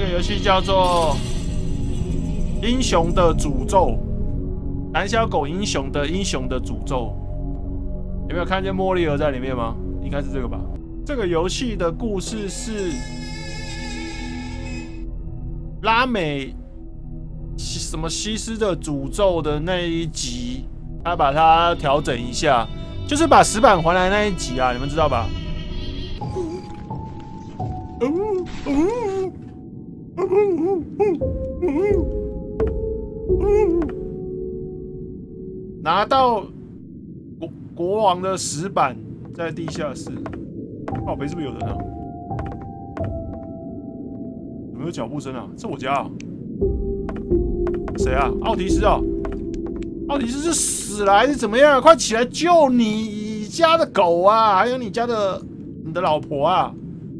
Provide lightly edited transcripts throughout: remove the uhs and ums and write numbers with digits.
这个游戏叫做《英雄的诅咒》，胆小狗英雄的诅咒。有没有看见莫莉尔在里面吗？应该是这个吧。这个游戏的故事是拉美什么西斯的诅咒的那一集，他把它调整一下，就是把石板还来那一集啊，你们知道吧？拿到国王的石板在地下室。靠北是不是有人啊？有没有脚步声啊？是我家啊？谁啊？奥提斯啊？奥提斯是死了还是怎么样？快起来救你家的狗啊！还有你家的你的老婆啊！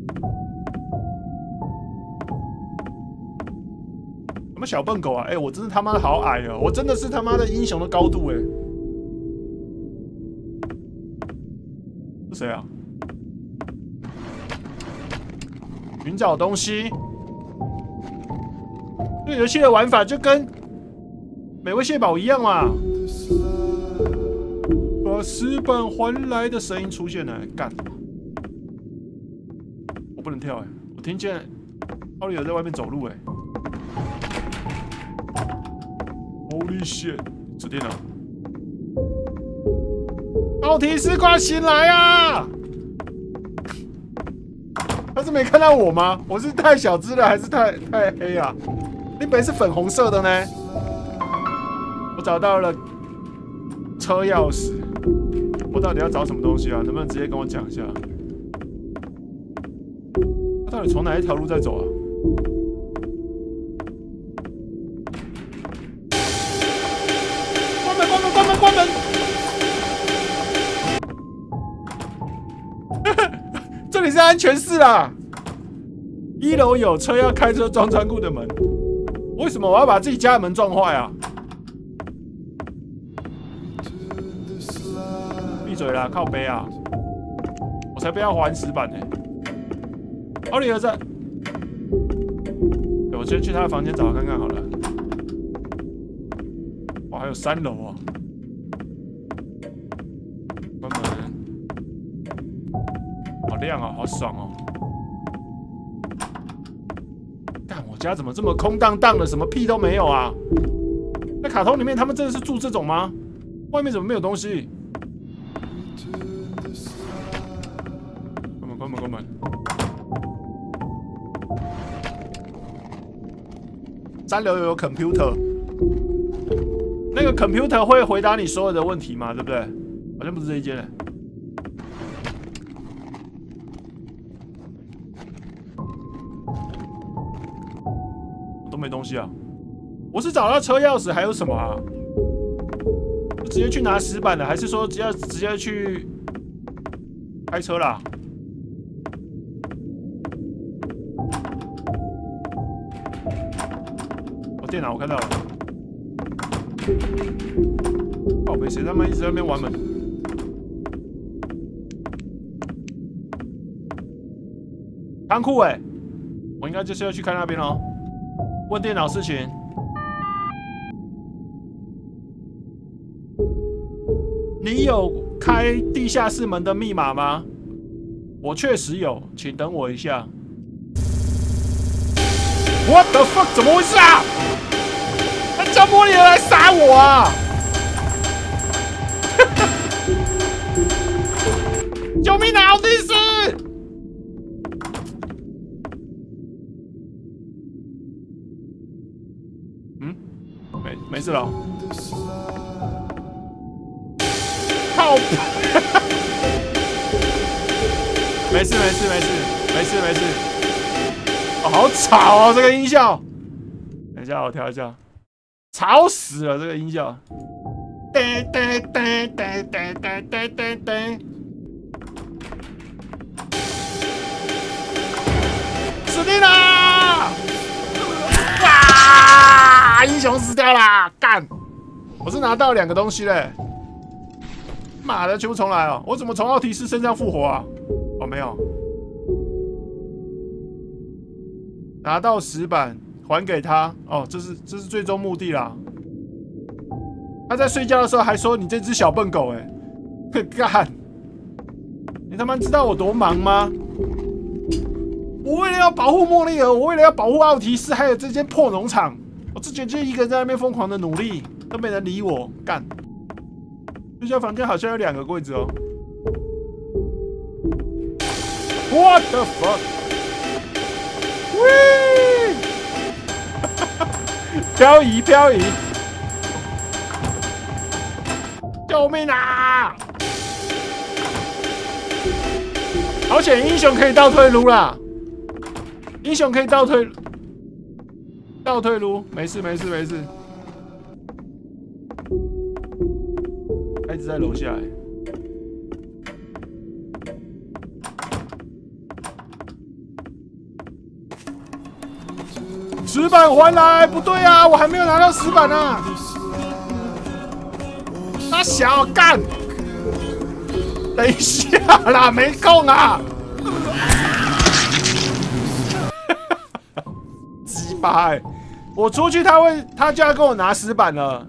什么小笨狗啊？我真的他妈的好矮哦！我真的是他妈的英雄的高度是谁啊？寻找东西。这个游戏的玩法就跟美味蟹堡一样嘛，把石板还来的声音出现了，干！我不能跳我听见奥利尔在外面走路Holy shit！ 指定了，奥提斯快醒来啊！他是没看到我吗？我是太小只了，还是太黑啊？你本来是粉红色的呢。我找到了车钥匙，我到底要找什么东西啊？能不能直接跟我讲一下？他到底从哪一条路在走啊？关门！关门！关门！关门！这里是安全室啦！1楼有车要开车撞仓库的门，为什么我要把自己家的门撞坏啊？闭嘴啦，靠北啊！我才不要还石板奥利尔在，我先去他的房间找看看好了。哇，还有3楼啊！关门，好亮啊，好爽哦！我家怎么这么空荡荡的，什么屁都没有啊？在卡通里面，他们真的是住这种吗？外面怎么没有东西？关门，关门，关门。3楼有 computer， 那个 computer 会回答你所有的问题吗？对不对？好像不是这一间都没东西啊！我是找到车钥匙，还有什么啊？就直接去拿石板的，还是说直接去开车啦？电脑我看到了，宝贝，谁他妈一直在那边玩门？仓库我应该就是要去看那边哦。问电脑事情。你有开地下室门的密码吗？我确实有，请等我一下。What the fuck？ 怎么回事啊？他叫莫莉尔来杀我啊！救命啊，奥蒂斯！没事了。靠！没事。哦，好吵哦，这个音效。等一下，我调一下。吵死了，这个音效。死定了！哇！英雄死掉啦！干！我是拿到2个东西嘞。妈的，全部重来哦！我怎么从奥提斯身上复活啊？哦，没有。 拿到石板还给他。哦，这是最终目的啦。他在睡觉的时候还说：“你这只小笨狗、欸，哎，干！你他妈知道我多忙吗？我为了要保护莫莉尔，我为了要保护奥提斯，还有这间破农场，我之前就一个人在那边疯狂的努力，都没人理我，干！睡觉房间好像有2个柜子哦。What the fuck？ 喂！漂移，漂移！救命啊！好险，英雄可以倒退撸啦！英雄可以倒退撸，没事没事没事。他一直在楼下欸。石板还来！不对啊，我还没有拿到石板啊！他小干，等一下啦，没空啊！鸡巴欸！我出去他就要跟我拿石板了，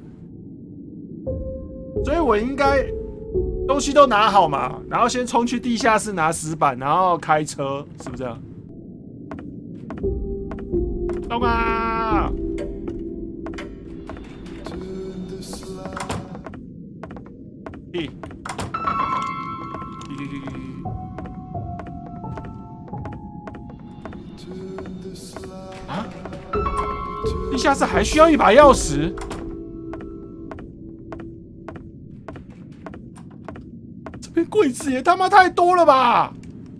所以我应该东西都拿好嘛，然后先冲去地下室拿石板，然后开车，是不是这样？动啊！啊！地下室还需要一把钥匙？这边柜子也他妈太多了吧！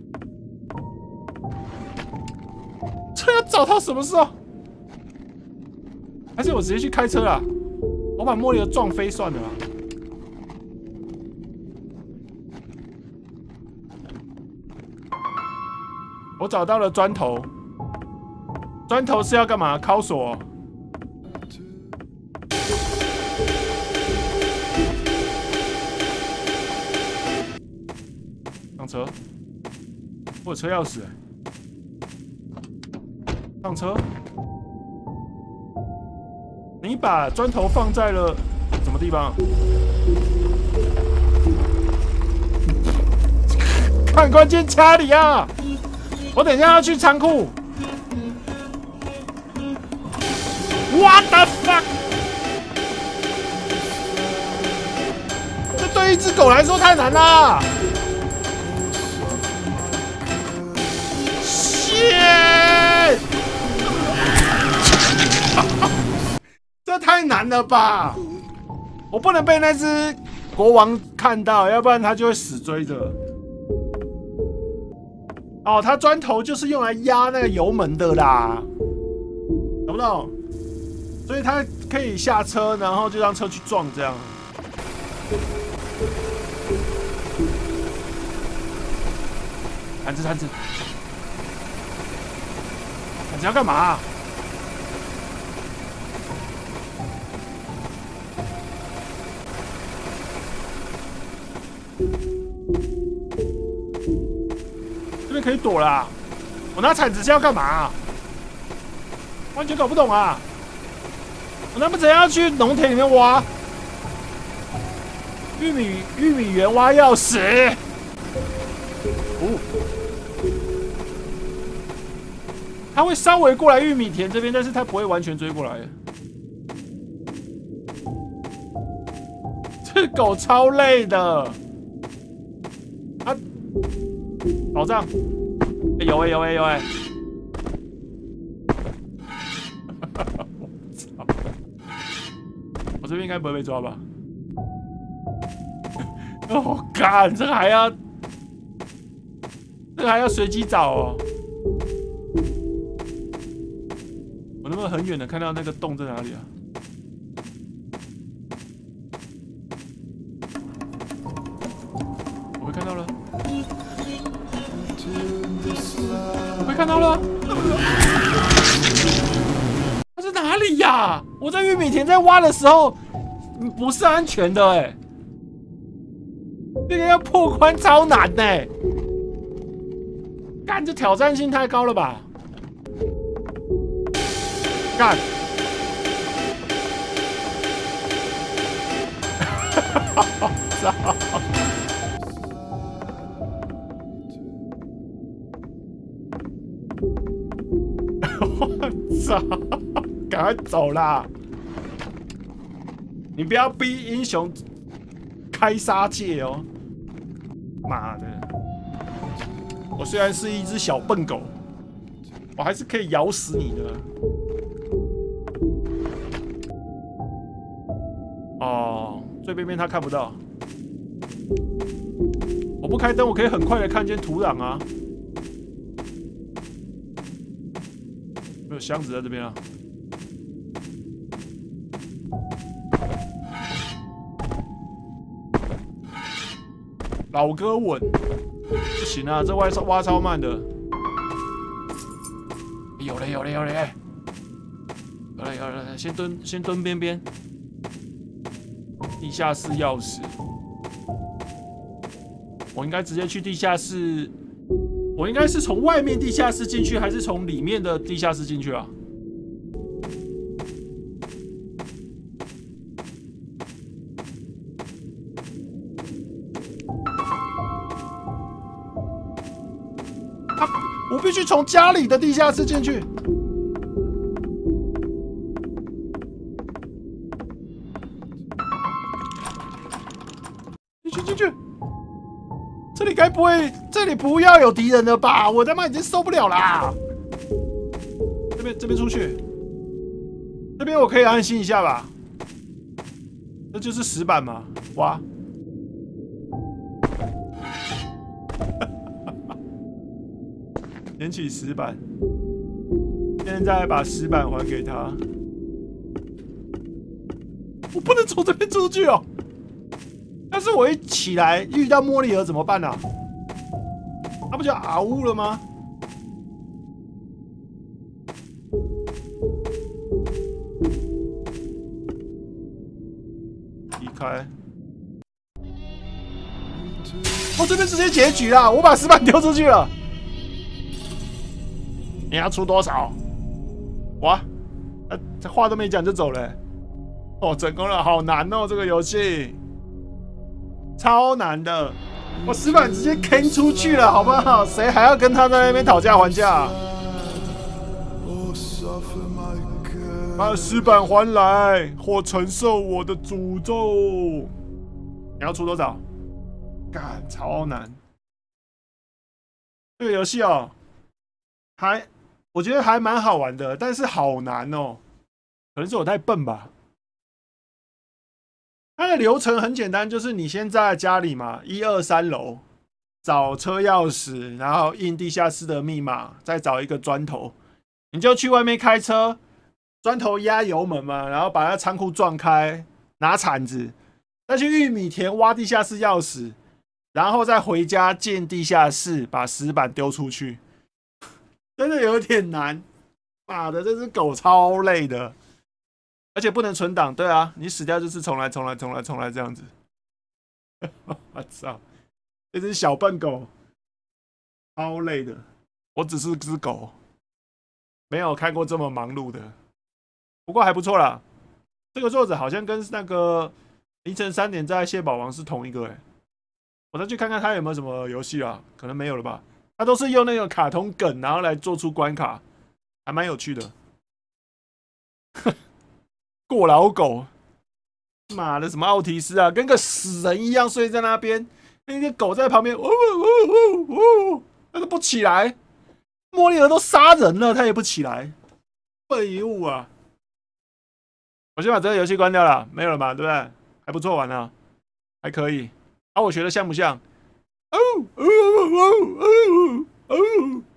这要找到什么时候？还是我直接去开车啦？我把莫莉尔撞飞算了啦。我找到了砖头，砖头是要干嘛？敲锁。上车，我有车钥匙欸。上车。你把砖头放在了什么地方？看关键家里啊！我等一下要去仓库。What the fuck！ 这对一只狗来说太难啦！Shit！ 这太难了吧！我不能被那只国王看到，要不然他就会死追着。哦，他砖头就是用来压那个油门的啦，懂不懂？所以他可以下车，然后就让车去撞这样。铲子，铲子，铲子要干嘛？这边可以躲啦！我拿铲子是要干嘛？完全搞不懂啊！我难不成要去农田里面挖玉米园挖钥匙？哦，他会稍微过来玉米田这边，但是他不会完全追过来。这狗超累的。啊，宝藏，有欸有欸有欸！我操！我这边应该不会被抓吧？哦，干，这个还要随机找哦。我能不能很远的看到那个洞在哪里啊？我被看到了，我被看到了。它是哪里呀？我在玉米田在挖的时候，不是安全的哎。这个要破关超难呢。干，这挑战性太高了吧？ 干！操！我操！赶快走啦！你不要逼英雄开杀戒哦！妈的！我虽然是一只小笨狗，我还是可以咬死你的。哦，最边边他看不到。我不开灯，我可以很快的看见土壤啊。没有箱子在这边啊。老哥稳，不行啊，这挖超慢的。有了，先蹲边边。地下室钥匙，我应该直接去地下室。我应该是从外面地下室进去，还是从里面的地下室进去啊？我必须从家里的地下室进去。进去！这里该不会，这里不要有敌人了吧？我他妈已经受不了啦！这边出去，这边我可以安心一下吧？这就是石板嘛？哇！捡起石板，现在把石板还给他。我不能从这边出去哦！但是我一起来遇到莫莉尔怎么办啊？他不就嗷呜了吗？离开。我这边直接结局啦！我把石板丢出去了。你要出多少？哇！这话都没讲就走了、欸。哦，成功了，好难哦，这个游戏。超难的，我石板直接坑出去了，好不好？谁还要跟他在那边讨价还价？把石板还来，或承受我的诅咒。你要出多少？干，超难。这个游戏哦，我觉得还蛮好玩的，但是好难哦。可能是我太笨吧。它的流程很简单，就是你先在家里嘛，1、2、3楼找车钥匙，然后印地下室的密码，再找一个砖头，你就去外面开车，砖头压油门嘛，然后把那仓库撞开，拿铲子，再去玉米田挖地下室钥匙，然后再回家进地下室，把石板丢出去，真的有点难。妈的，这只狗超累的。而且不能存档，对啊，你死掉就是重来这样子。我操，这只小笨狗，超累的。我只是只狗，没有看过这么忙碌的。不过还不错啦。这个作者好像跟那个凌晨3点在蟹堡王是同一个我再去看看他有没有什么游戏啊？可能没有了吧？他都是用那个卡通梗，然后来做出关卡，还蛮有趣的。过劳狗，妈的，什么奥提斯啊，跟个死人一样睡在那边，那个狗在旁边，它都不起来。莫莉尔都杀人了，它也不起来，废物啊！我先把这个游戏关掉了，没有了嘛，对不对？还不错玩啊，还可以。啊，我学的像不像？哦哦哦哦哦哦。